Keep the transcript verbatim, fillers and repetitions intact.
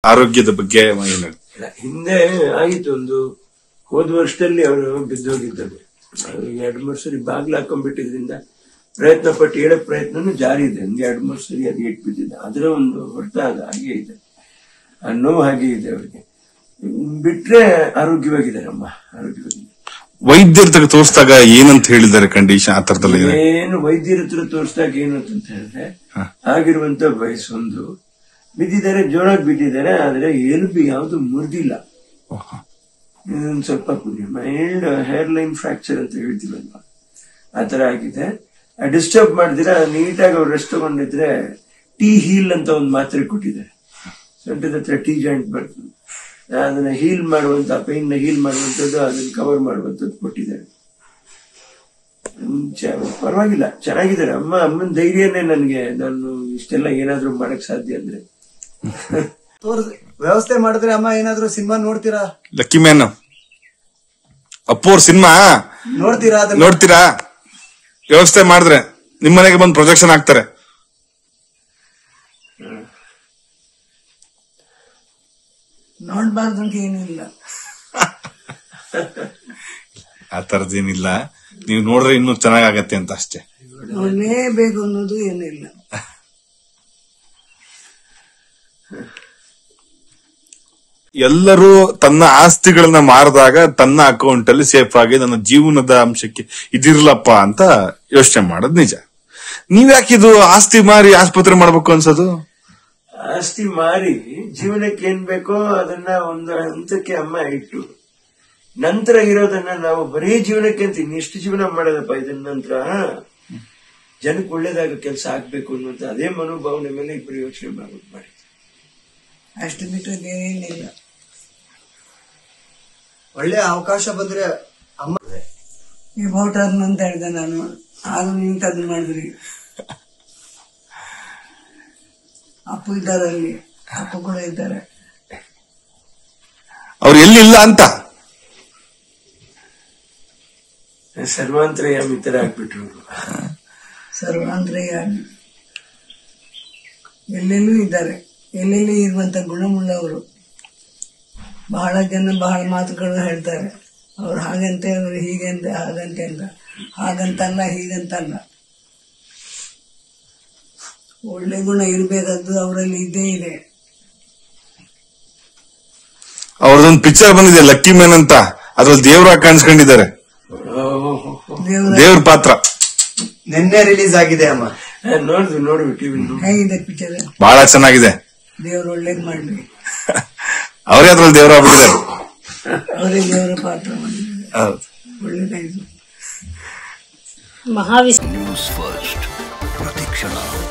ಆರೋಗ್ಯದ ಬಗ್ಗೆ ಏನು? ಹಿಂದೆ ಆಯಿತು, ಒಂದು ಹೋದ ವರ್ಷದಲ್ಲಿ ಅವರು ಬಿದ್ದೋಗಿದ್ದಾರೆ. ಎರಡು ಮೂರು ಸರಿ ಬಾಗ್ಲು ಹಾಕೊಂಡ್ಬಿಟ್ಟಿದ್ರಿಂದ ಪ್ರಯತ್ನ ಪಟ್ಟು ಹೇಳೋ ಪ್ರಯತ್ನನೂ ಜಾರಿ ಇದೆ. ಒಂದು ಎರಡು ಮೂರು ಸರಿ ಅದು ಇಟ್ಟು ಬಿದ್ದಿದೆ. ಅದರ ಒಂದು ಹೊರತ ಅದು ಹಾಗೆ ಇದೆ, ಆ ನೋವು ಹಾಗೆ ಇದೆ. ಅವ್ರಿಗೆ ಬಿಟ್ರೆ ಆರೋಗ್ಯವಾಗಿದ್ದಾರೆ ಅಮ್ಮ, ಆರೋಗ್ಯವಾಗಿದ್ದಾರೆ. ವೈದ್ಯರ ಹತ್ರ ತೋರಿಸಿದಾಗ ಏನಂತ ಹೇಳಿದ್ದಾರೆ ಕಂಡೀಷನ್ ಆ ತರದಲ್ಲಿ? ಏನು ವೈದ್ಯರ ಹತ್ರ ತೋರಿಸಿದಾಗ ಏನು ಅಂತ ಹೇಳಿದ್ರೆ, ಆಗಿರುವಂತ ವಯಸ್ಸೊಂದು, ಬಿದ್ದಿದ್ದಾರೆ, ಜೋರಾಗಿ ಬಿದ್ದಿದ್ದಾರೆ, ಆದ್ರೆ ಎಲುಬು ಯಾವ್ದು ಮುರಿದಿಲ್ಲ. ಒಂದ್ ಸ್ವಲ್ಪ ಮೈಲ್ಡ್ ಹೇರ್ ಲೈನ್ ಫ್ರಾಕ್ಚರ್ ಅಂತ ಹೇಳ್ತೀವಲ್ವಾ, ಆತರ ಆಗಿದೆ. ಡಿಸ್ಟರ್ಬ್ ಮಾಡಿದಿರ ನೀಟಾಗಿ ಅವ್ರು ರೆಸ್ಟ್ ತಗೊಂಡಿದ್ರೆ ಟೀ ಹೀಲ್ ಅಂತ ಒಂದು ಮಾತ್ರೆ ಕೊಟ್ಟಿದ್ದಾರೆ. ಸೊಂಟದ ಹತ್ರ ಟೀ ಜಾಯಿಂಟ್ ಬರ್ತದೆ, ಅದನ್ನ ಹೀಲ್ ಮಾಡುವಂತ, ಪೈನ್ ನ ಹೀಲ್ ಮಾಡುವಂತದ್ದು, ಅದನ್ನ ಕವರ್ ಮಾಡುವಂತದ್ದು ಕೊಟ್ಟಿದ್ದಾರೆ. ಪರವಾಗಿಲ್ಲ, ಚೆನ್ನಾಗಿದ್ದಾರೆ ಅಮ್ಮ. ಅಮ್ಮನ ಧೈರ್ಯನೇ ನನ್ಗೆ, ನಾನು ಇಷ್ಟೆಲ್ಲ ಏನಾದ್ರು ಮಾಡಕ್ ಸಾಧ್ಯ ಅಂದ್ರೆ. ವ್ಯವಸ್ಥೆ ಮಾಡಿದ್ರೆ ಅಮ್ಮ ಏನಾದ್ರು ಸಿನಿಮಾ ನೋಡ್ತೀರಾ? ಲಕ್ಕಿ ಮ್ಯಾನ್ ಅಪ್ಪೋರ್ ಸಿನಿಮಾ ನೋಡ್ತೀರಾ? ನೋಡ್ತೀರಾ? ವ್ಯವಸ್ಥೆ ಮಾಡಿದ್ರೆ ನಿಮ್ ಮನೆಗೆ ಬಂದು ಪ್ರೊಜೆಕ್ಷನ್ ಹಾಕ್ತಾರೆ. ನೋಡ್ಬಾರ್ದು ಅಂತ ಏನಿಲ್ಲ, ಆ ತರದೇನಿಲ್ಲ. ನೀವು ನೋಡ್ರೆ ಇನ್ನೂ ಚೆನ್ನಾಗತ್ತೆ ಅಂತ ಅಷ್ಟೇ. ನೋಡ್ಲೇಬೇಕು ಅನ್ನೋದು ಏನಿಲ್ಲ. ಎಲ್ಲರೂ ತನ್ನ ಆಸ್ತಿಗಳನ್ನ ಮಾರಿದಾಗ ತನ್ನ ಅಕೌಂಟ್ ಅಲ್ಲಿ ಸೇಫ್ ಆಗಿ ನನ್ನ ಜೀವನದ ಅಂಶಕ್ಕೆ ಇದಿರ್ಲಪ್ಪ ಅಂತ ಯೋಚನೆ ಮಾಡೋದು ನಿಜ. ನೀವ್ಯಾಕಿದು ಆಸ್ತಿ ಮಾರಿ ಆಸ್ಪತ್ರೆ ಮಾಡ್ಬೇಕು ಅನ್ಸೋದು? ಆಸ್ತಿ ಮಾರಿ ಜೀವನಕ್ಕೆ ಏನ್ ಬೇಕೋ ಅದನ್ನ ಒಂದು ಹಂತಕ್ಕೆ ಅಮ್ಮ ಇಟ್ಟು, ನಂತರ ಇರೋದನ್ನ ನಾವು ಬರೀ ಜೀವನಕ್ಕೆ ಅಂತ ಇನ್ನೆಷ್ಟು ಜೀವನ ಮಾಡೋದಪ್ಪ, ಇದನ್ನ ನಂತರ ಜನಕ್ಕೆ ಒಳ್ಳೇದಾಗ ಕೆಲಸ ಆಗ್ಬೇಕು ಅನ್ನುವಂತ ಅದೇ ಮನೋಭಾವನೆ ಮೇಲೆ ಇಬ್ಬರು ಯೋಚನೆ ಮಾಡೋದು ಮಾಡಿ. ಅಷ್ಟು ಬಿಟ್ಟು ಏನಿಲ್ಲ. ಒಳ್ಳೆ ಅವಕಾಶ ಬಂದ್ರೆ ಅಮ್ಮ ಈ ವೋಟರ್ನ ಅಂತ ಹೇಳಿದೆ ನಾನು, ಆದ್ರೂ ನಿಂತ ಅದನ್ನ ಮಾಡಿದ್ರಿ. ಅಪ್ಪು ಇದ್ದಾರೆ, ಅಲ್ಲಿ ಅಪ್ಪು ಕೂಡ ಇದ್ದಾರೆ. ಅವ್ರು ಎಲ್ಲಿಲ್ಲ ಅಂತ ಸರ್ವಾಂತರಯ ಮಿತ್ರ ಆಗ್ಬಿಟ್ರು. ಸರ್ವಾಂತರಯ ಎಲ್ಲೆಲ್ಲೂ ಇದ್ದಾರೆ, ಎಲ್ಲೆಲ್ಲಿ ಇರುವಂತ ಗುಣವುಳ್ಳವರು. ಬಹಳ ಜನ ಬಹಳ ಮಾತುಗಳು ಹೇಳ್ತಾರೆ, ಅವ್ರು ಹಾಗಂತೆ, ಅವ್ರು ಹೀಗಂತೆ, ಹಾಗಂತೆ ಅಂತ. ಹಾಗಂತಲ್ಲ, ಹೀಗಂತಲ್ಲ. ಒಳ್ಳೆ ಗುಣ ಇರಬೇಕಾದ್ದು ಅವರಲ್ಲಿ ಇದ್ದೇ ಇದೆ. ಅವ್ರದೊಂದು ಪಿಕ್ಚರ್ ಬಂದಿದೆ ಲಕ್ಕಿ ಮ್ಯಾನ್ ಅಂತ, ಅದ್ರಲ್ಲಿ ದೇವ್ರಾಗ ಕಾಣಿಸ್ಕೊಂಡಿದ್ದಾರೆ. ದೇವ್ರ ಪಾತ್ರ ನಿನ್ನೆ ರಿಲೀಸ್ ಆಗಿದೆ ಅಮ್ಮ. ನೋಡಿದ್ವಿ ನೋಡ್ವಿ ಟಿವಿ. ಹೇಗಿದೆ ಪಿಕ್ಚರ್? ಬಹಳ ಚೆನ್ನಾಗಿದೆ. ದೇವ್ರು ಒಳ್ಳೇದ್ ಮಾಡ್ಲಿ. ಅವರೇ ಅದ್ರಲ್ಲಿ ದೇವರಾಗ್ಬಿಟ್ಟಿದ್ದಾರೆ. ಅವರೇ ದೇವರ ಪಾತ್ರ ಮಾಡಿದ್ದಾರೆ. ಒಳ್ಳೇದಾಯ್ತು. ಮಹಾವಿಸ್ ನ್ಯೂಸ್ ಫಸ್ಟ್ ಪ್ರತಿಕ್ಷಣ.